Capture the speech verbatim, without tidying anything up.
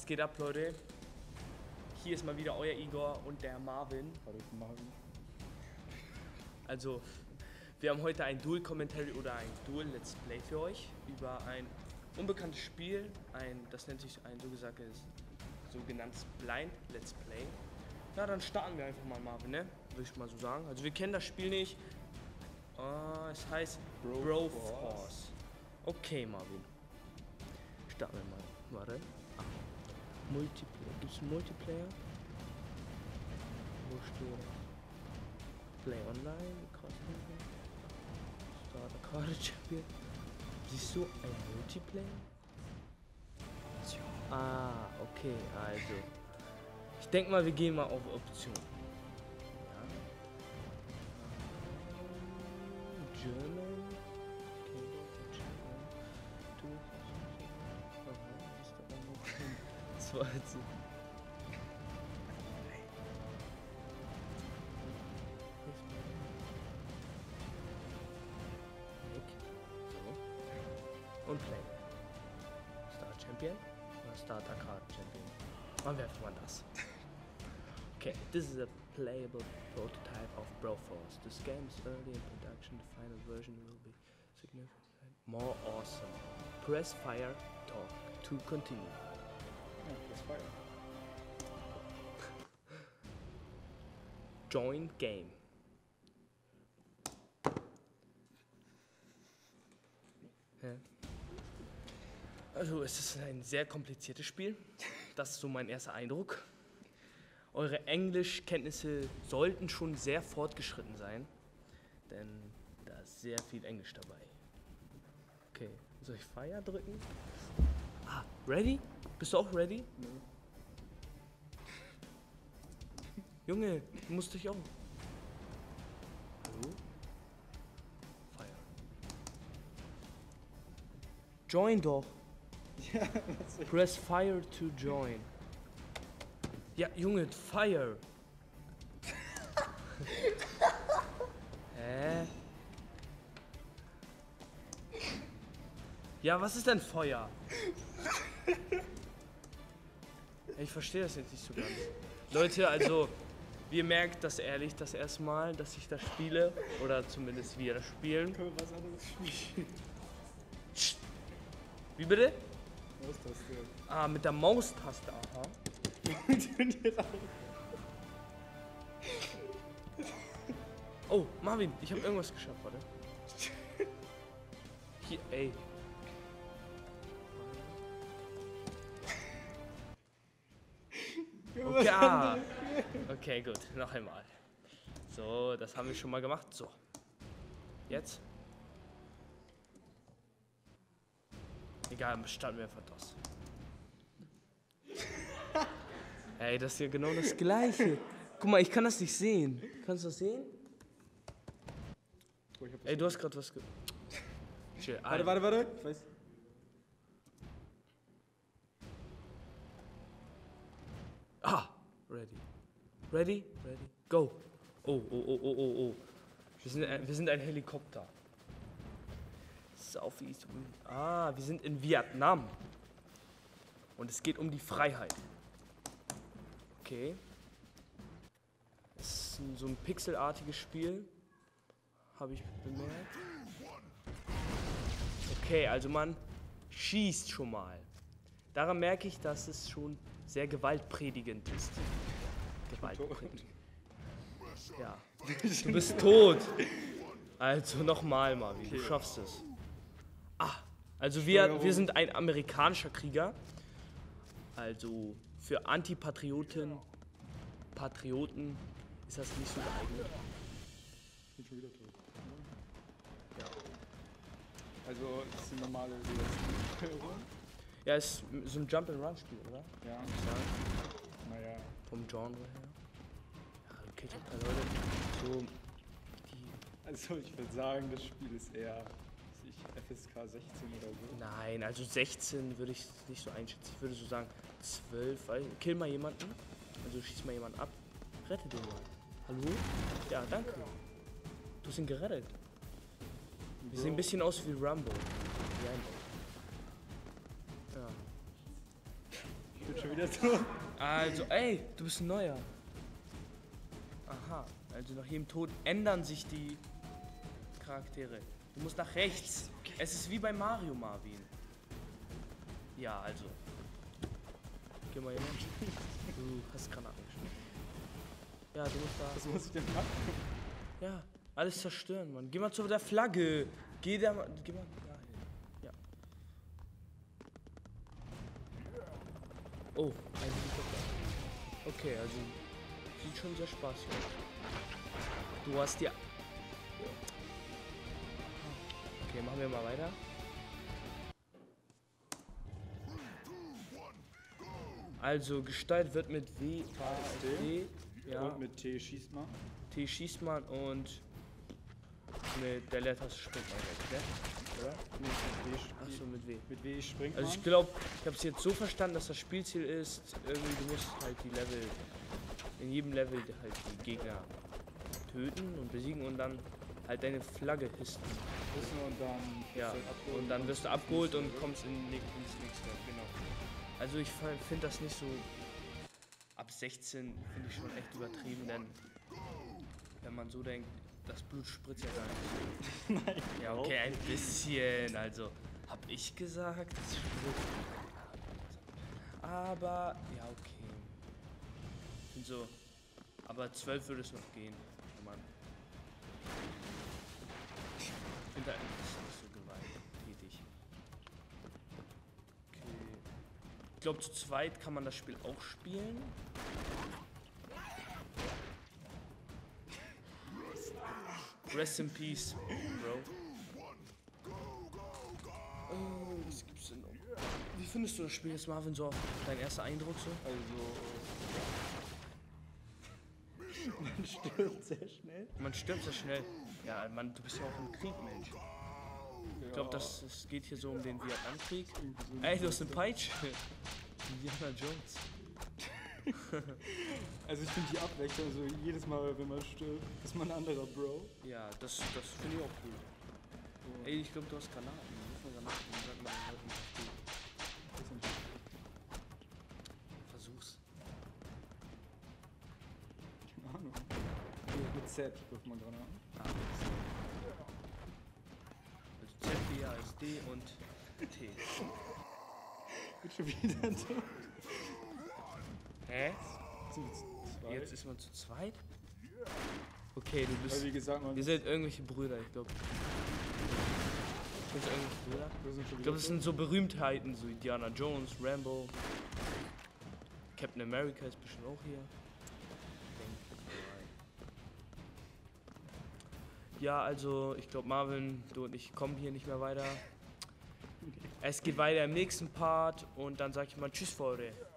Was geht ab, Leute? Hier ist mal wieder euer Igor und der Marvin. Hallo Marvin. Also, wir haben heute ein Dual-Commentary oder ein Dual-Let's Play für euch über ein unbekanntes Spiel. Ein, das nennt sich ein so gesagtes, sogenanntes Blind-Let's Play. Na, dann starten wir einfach mal, Marvin, ne? Würde ich mal so sagen. Also, wir kennen das Spiel nicht. Uh, es heißt Bro Force. Okay, Marvin. Starten wir mal. Warte. Ah. Multiplayer. Gibt es einen Multiplayer? Wo steht das? Play online. Start a Card Champion. Siehst du ein Multiplayer? Ah, okay, also. Ich denke mal, wir gehen mal auf Option. Ja. German. Das war jetzt so. Und Play. Start Champion oder Start a Card Champion. Machen wir einfach mal das. Okay, this is a playable prototype of Broforce. This game is early in production. The final version will be significantly more awesome. Press fire talk to continue. Ja, press fire. Join game. Ja. Also es ist ein sehr kompliziertes Spiel. Das ist so mein erster Eindruck. Eure Englischkenntnisse sollten schon sehr fortgeschritten sein, denn da ist sehr viel Englisch dabei. Okay, soll ich Fire drücken? Ah, ready? Bist du auch ready? Nee. Junge, du musst dich auch. Hallo? Fire. Join doch. Ja, was soll ich? Press Fire to join. Ja, Junge, Fire. Hä? Ja, was ist denn Feuer? Ich verstehe das jetzt nicht so ganz. Leute, also, ihr merkt das ehrlich das erste Mal, dass ich das spiele. Oder zumindest wir das spielen. Können wir was anderes spielen? Wie bitte? Was ist das denn? Ah, mit der Maustaste, aha. Oh, Marvin, ich habe irgendwas geschafft, warte. Hier, ey. Okay, ah. Okay, gut, noch einmal. So, das haben wir schon mal gemacht. So. Jetzt? Egal, starten wir einfach das. Ey, das ist ja genau das Gleiche. Guck mal, ich kann das nicht sehen. Kannst du das sehen? Oh, ich hab das Ey, du hast gerade was ge... Chill, Warte, warte, warte. Ich weiß. Ah, ready. Ready? Ready? Go. Oh, oh, oh, oh, oh, oh. Wir sind, ein, wir sind ein Helikopter. Southeast. Ah, wir sind in Vietnam. Und es geht um die Freiheit. Okay. Es ist ein, so ein pixelartiges Spiel. Habe ich bemerkt. Okay, also man schießt schon mal. Daran merke ich, dass es schon sehr gewaltpredigend ist. Gewaltpredigend. Ja. Du bist tot. Also nochmal, Marvin, du schaffst es. Ah, also wir, wir sind ein amerikanischer Krieger. Also für Antipatrioten, Patrioten ist das nicht so geeignet. Ich bin schon wieder tot. Ja. Also, das ist die normale Steuerung? Ja, ist so ein Jump-and-Run-Spiel, oder? Ja. Ja. Naja. Vom Genre her. Ja, okay, ich hab da Leute so die. Also, ich würde sagen, das Spiel ist eher weiß ich, F S K sechzehn oder so. Nein, also sechzehn würde ich nicht so einschätzen. Ich würde so sagen zwölf, weil kill mal jemanden. Also schieß mal jemanden ab. Rette den mal. Hallo? Ja, danke. Du hast ihn gerettet. Wir sehen ein bisschen aus wie Rambo. Ja. bin schon wieder tot. Also, ey, du bist ein Neuer. Aha, also nach jedem Tod ändern sich die Charaktere. Du musst nach rechts. Es ist wie bei Mario, Marvin. Ja, also. Geh mal hin. Du hast Granaten geschmissen. Ja, du musst da. Was muss ich denn machen? Ja, alles zerstören, Mann. Geh mal zu der Flagge. Geh da mal. Geh mal dahin. Ja. Oh, ein Helikopter. Okay, also. Sieht schon sehr spaßig aus. Du hast ja. Okay, machen wir mal weiter. Also Gestalt wird mit W, A, S, D, ja. Und mit T schießt man. T schießt man und mit der Leertaste springt man weg, ne? Oder? Nee, mit W, Achso, mit W. mit W springt Also man. ich glaube, ich habe es jetzt so verstanden, dass das Spielziel ist, irgendwie du musst halt die Level, in jedem Level halt die Gegner töten und besiegen und dann halt deine Flagge histen. Wissen und dann Ja, wirst du abgeholt und dann und wirst du ins abgeholt und nächste kommst in, ins nächste, genau. Also ich finde das nicht so, ab sechzehn finde ich schon echt übertrieben, denn wenn man so denkt, das Blut spritzt ja gar nicht. Nein. Ja, okay, ein bisschen, also hab ich gesagt, das spritzt. Aber, ja, okay. Ich find so, aber zwölf würde es noch gehen, wenn man. Ich finde halt nicht so gewalttätig. Okay. Ich glaube, zu zweit kann man das Spiel auch spielen. Rest in Peace, Bro. Oh, was gibt's denn noch? Wie findest du das Spiel jetzt, Marvin, so? Dein erster Eindruck so? Also. Man stirbt sehr schnell. Man stirbt sehr schnell. Ja, Mann, du bist ja auch im Krieg, Mensch. Ich glaube, das, das geht hier so um den Vietnamkrieg. Ey, du hast eine Peitsche. Indiana Jones. Also ich finde die Abwechslung, also jedes Mal, wenn man stirbt, ist man ein anderer Bro. Ja, das, das finde ich auch gut. So. Ey, ich glaube, du hast Granaten. Ruf mal Granaten. Sag mal, Leuten, was du- Versuch's. Keine Ahnung. Hier mit Z wirft man Granaten. Ah, also Z, B, A, S, D und T. Wird schon wieder tot. Hä? Zu zweit. Jetzt ist man zu zweit? Okay, du Weil bist. wie gesagt, man Ihr seid irgendwelche Brüder, ich glaube. Sind irgendwelche Brüder? wir sind schon Ich glaube, wieder es sind so Berühmtheiten, so Indiana Jones, Rambo. Captain America ist bestimmt auch hier. Ja, also ich glaube, Marvin, du und ich kommen hier nicht mehr weiter. Es geht weiter im nächsten Part und dann sag ich mal Tschüss, Freunde.